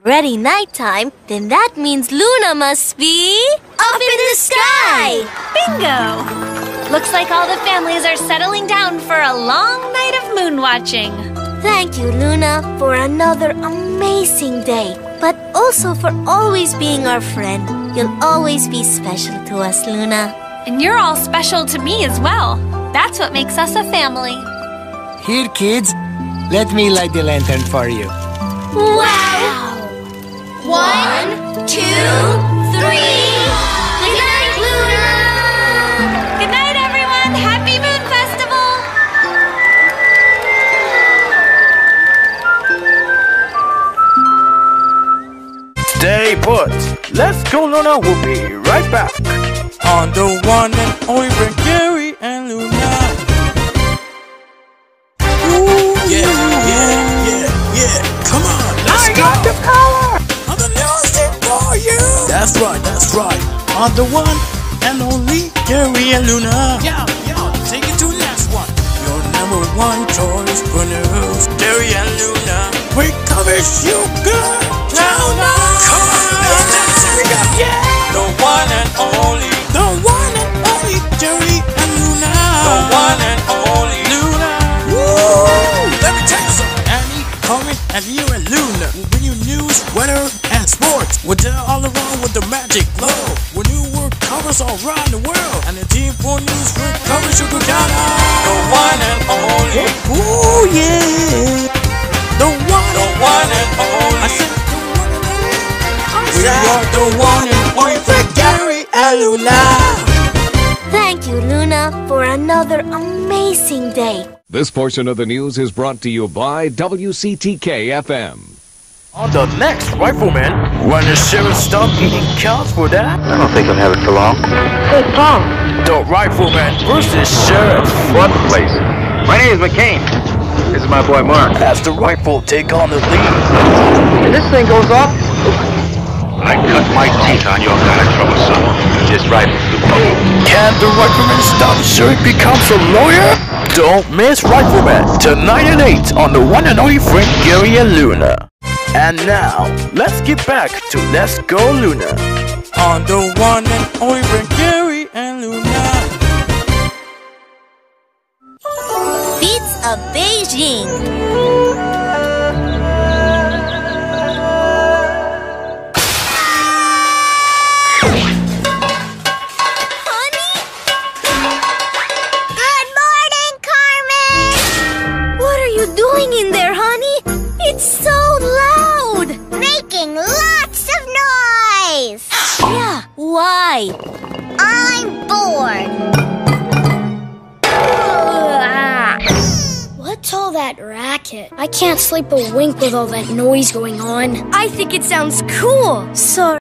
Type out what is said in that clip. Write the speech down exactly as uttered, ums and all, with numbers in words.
already nighttime, then that means Luna must be up in the sky! Bingo! Looks like all the families are settling down for a long night of moon watching. Thank you, Luna, for another amazing day, but also for always being our friend. You'll always be special to us, Luna. And you're all special to me as well. That's what makes us a family. Here, kids, let me light the lantern for you. Wow! One, two, three! Good night, Luna! Good night, everyone! Happy Moon Festival! Stay put. Let's go, Luna. We'll be right back. On the one and only with Gary and Luna. Ooh, yeah, yeah, yeah, yeah. Come on, let's I go. got the power. On the music for you. That's right, that's right. On the one and only Gary and Luna. Yeah, yeah. Take it to the next one. Your number one choice for news. Gary and Luna. We cover you good. Now, now. Come on, let's dance. Here we go. Yeah. The one and only. The one and only Gary and Luna. The one and only Luna. Woo! Let me tell you something. Annie, Corinne, and you and Luna will bring you news, weather, and sports. We're there all around with the magic glow. When new work covers all around the world. And the team for news for coverage you can count on. The one and only. Ooh, yeah. The one, the one and only. I said the one and only. We are the one and only for Gary and Luna. Thank you, Luna, for another amazing day. This portion of the news is brought to you by W C T K F M. On the next Rifleman, when the sheriff stopped eating cows for that. I don't think I'll have it for long. Hey, Tom. The Rifleman versus Sheriff. What place? My name is McCain. This is my boy Mark. As the rifle take on the lead. And this thing goes off. I cut my teeth on your kind of trouble, son. This rifle. Can the Rifleman stop the sheriff becomes a lawyer? Don't miss Rifleman tonight at eight on the one and only friend Gary and Luna. And now, let's get back to Let's Go Luna. On the one and only friend Gary and Luna. Beats of Beijing. In there, honey? It's so loud! Making lots of noise! Yeah, why? I'm bored. What's all that racket? I can't sleep a wink with all that noise going on. I think it sounds cool. So